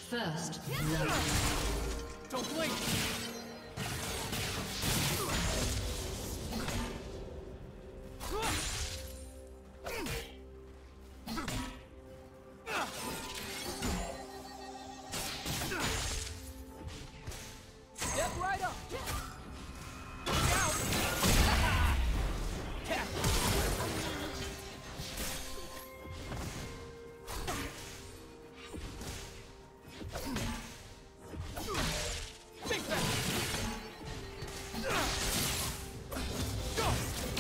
First love. Don't blink! Step right up! Look out! Tap! Big back! Go!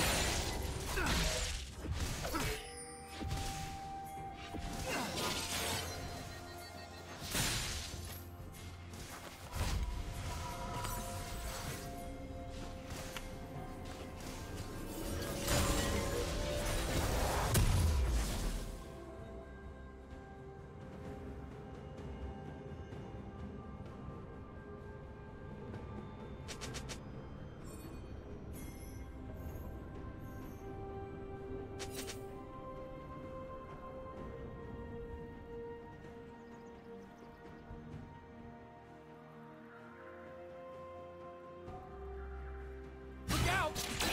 Look out!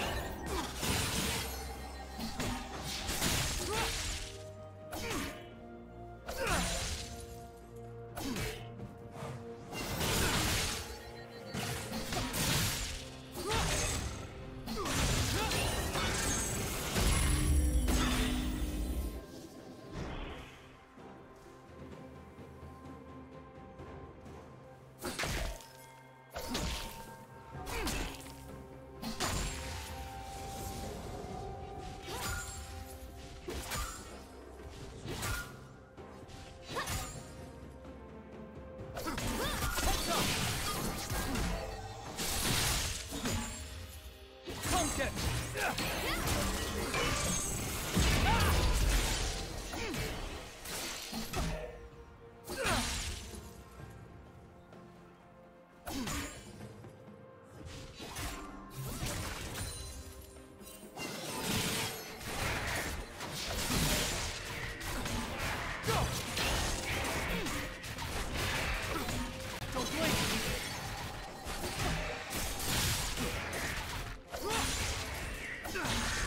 Pumpkin! Go! Don't blink! Ugh!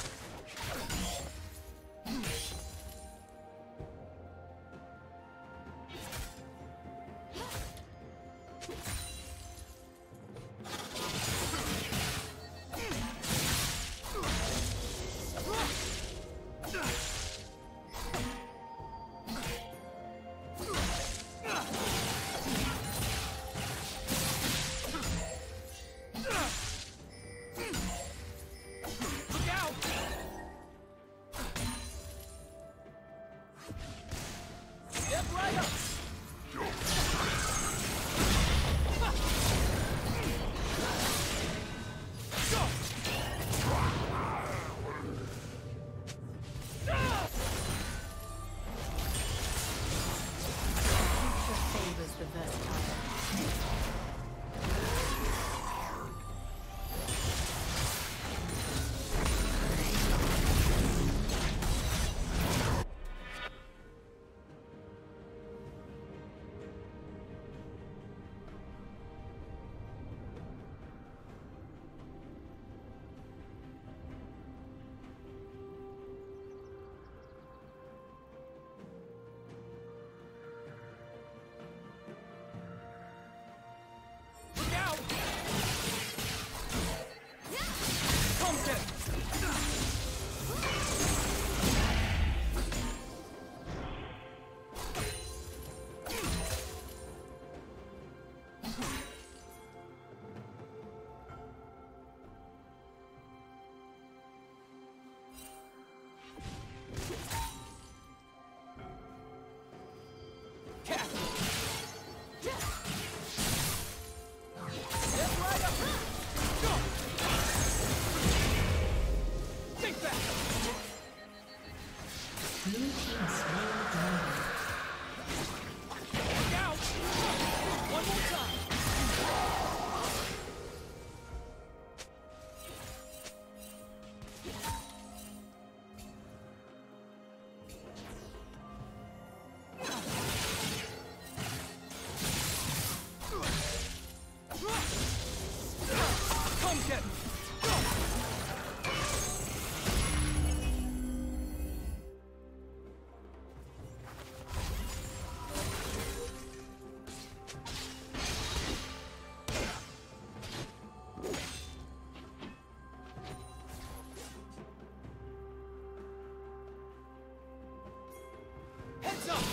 Heads up!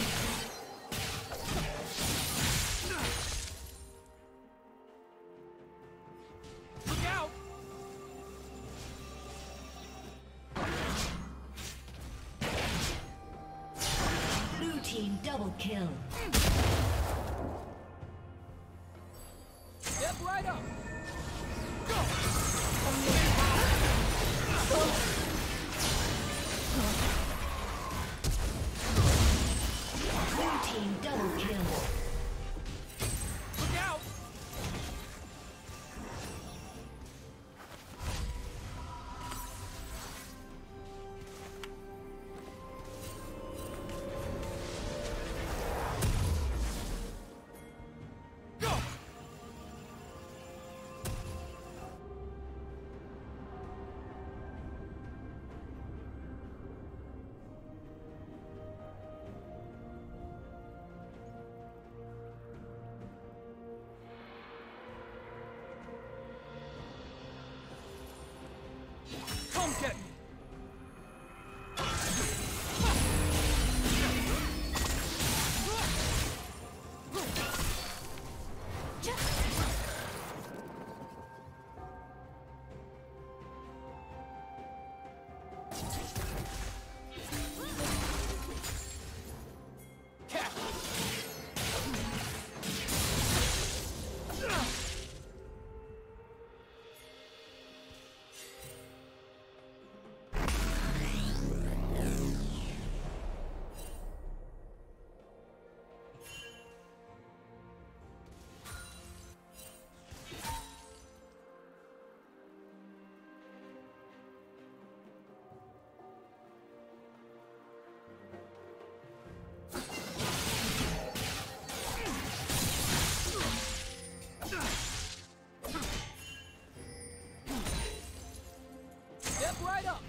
Look out! Blue team double kill. Step right up! Go! Blue team double kill. Look out! Go! Come get me! Step right up!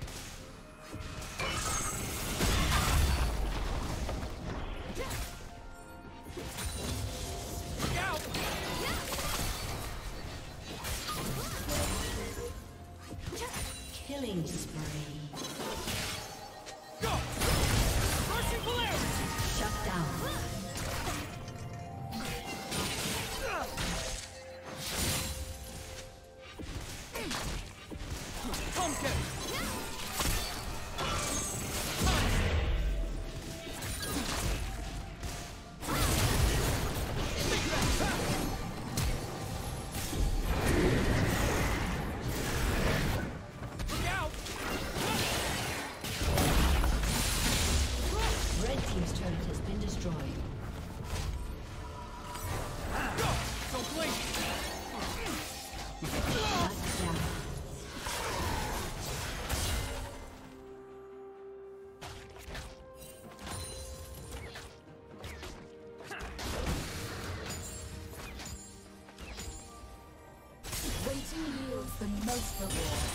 Look out! Killing spree. Go! Rushing polarity! Shut down. Come get me! Look out! Red team's turret has been destroyed. Go! Don't blink! Shut down. Waiting yields the most reward.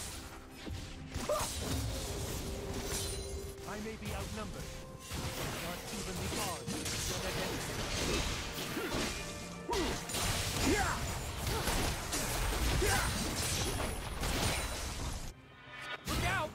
I may be outnumbered, but not even the odds against your identity. Look out!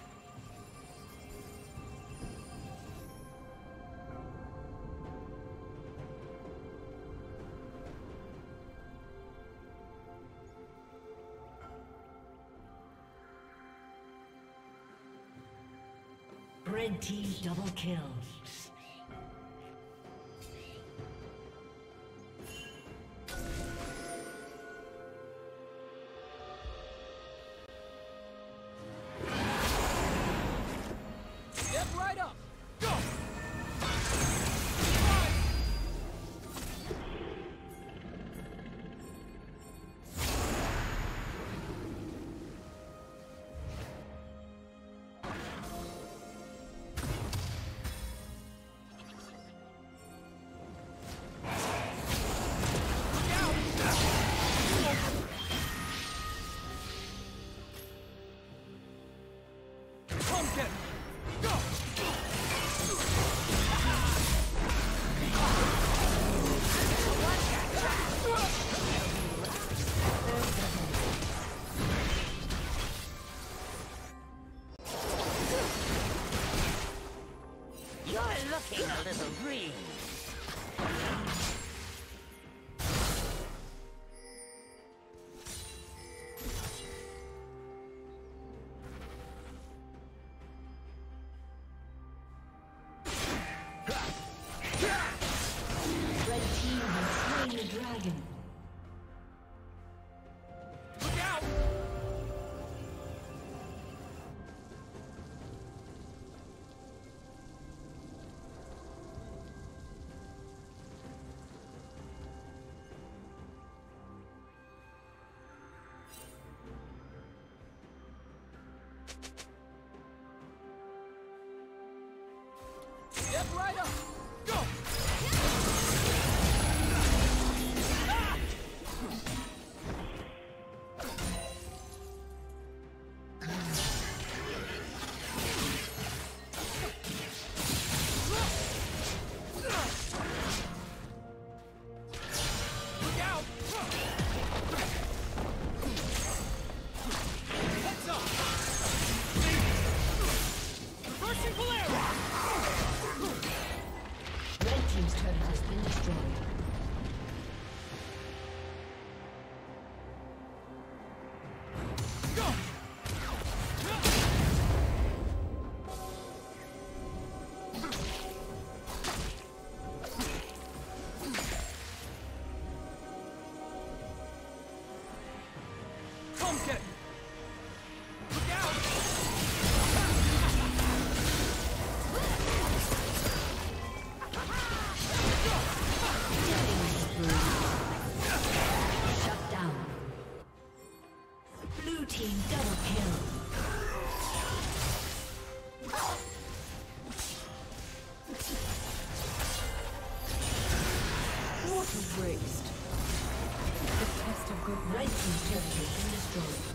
Red team double kill. Step right up! Go! dragon. Look out! Step right up! Go! Look out! Heads up! Reversing polarity! Red team's turret has been destroyed. Go! Come get it! Look out! Shut down. Blue team double kill. What a waste. The test of good Red team's turret has been destroyed.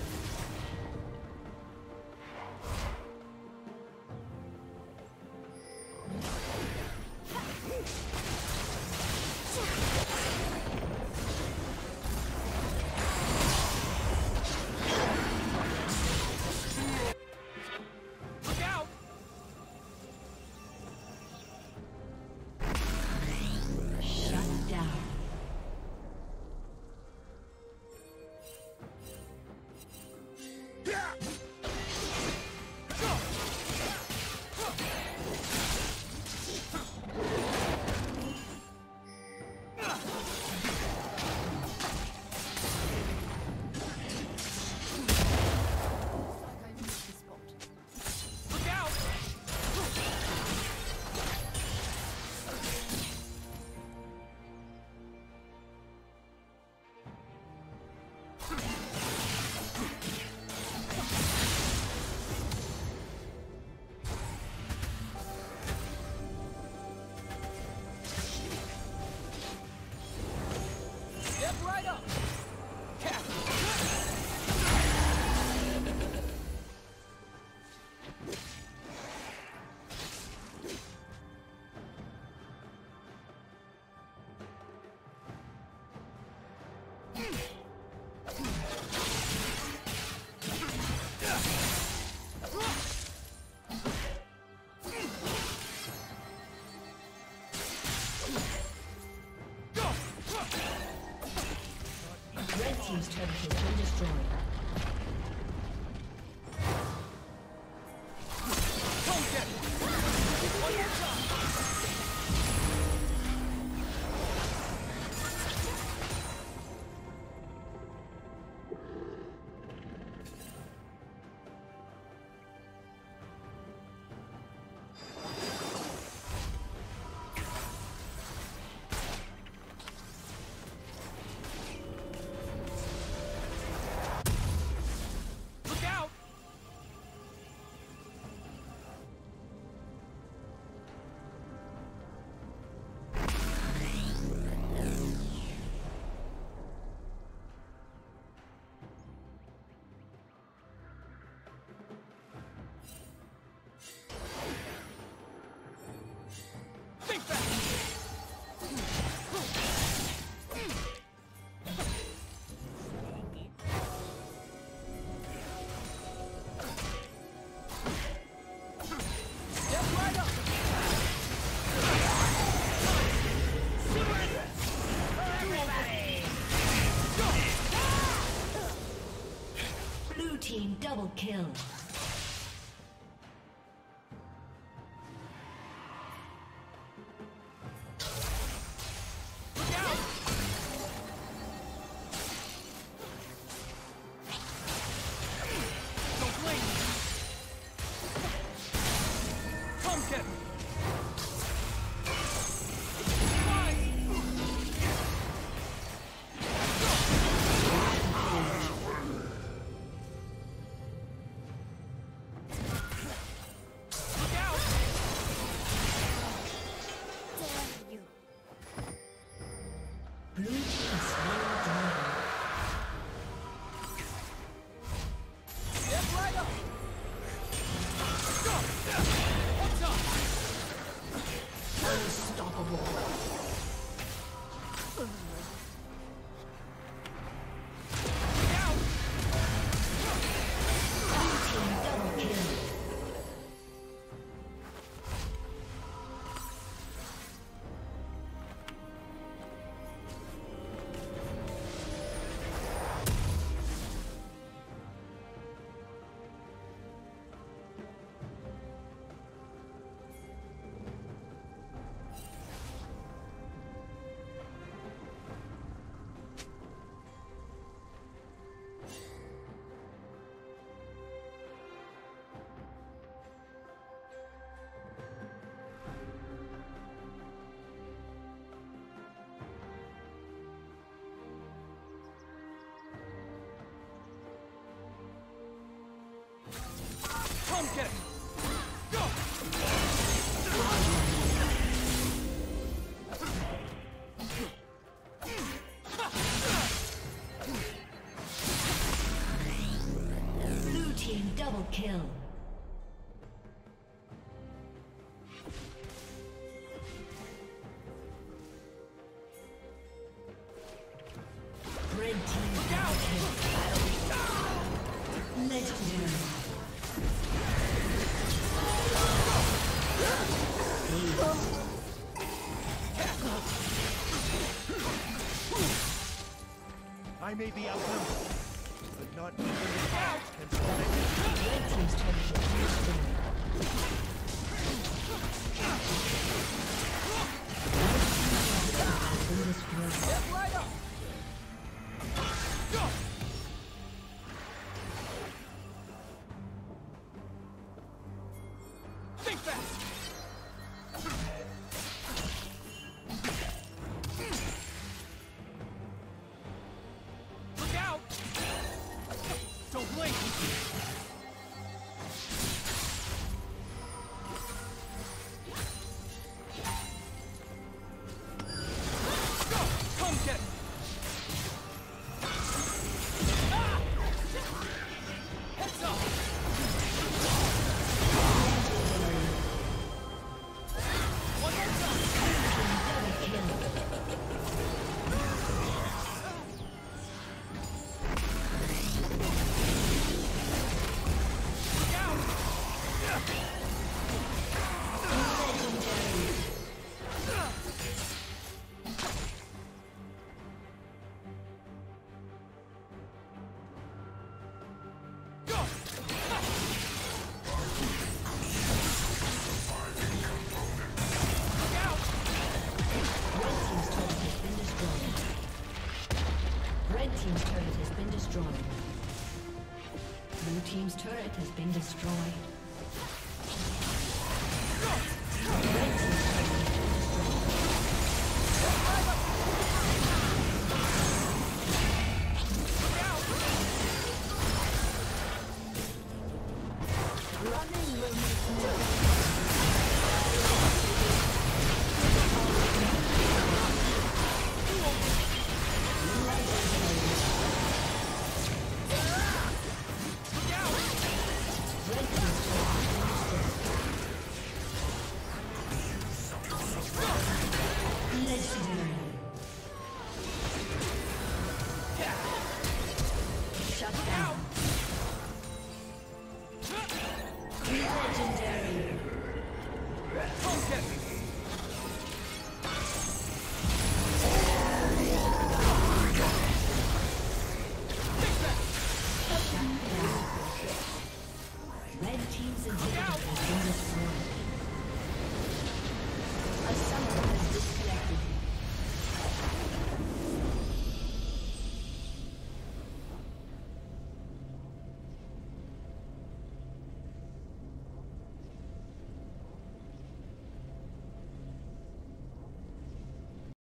Look out! Shut down. Look out! Step right up! Red team's turret has been destroyed. Come get it! One more time! Look out! Think fast! Step right up! Surrender! Blue team double kill. Look out! Blue team slain the dragon. Step right up. Go. What's up? Unstoppable. Out. Blue team double kill. Come get it. Go. Blue team double kill. Red team double kill. Legendary. I may be outnumbered, but not even the odds can prevent me. Red team's turret has been destroyed. Step right up. Go. Think fast. Look out. Don't blink. Go. Come get it. Ah! Heads up. One more time. Double kill. Look out. Go. Look out. Red team's turret has been destroyed. Red team's turret has been destroyed. Blue team's turret has been destroyed.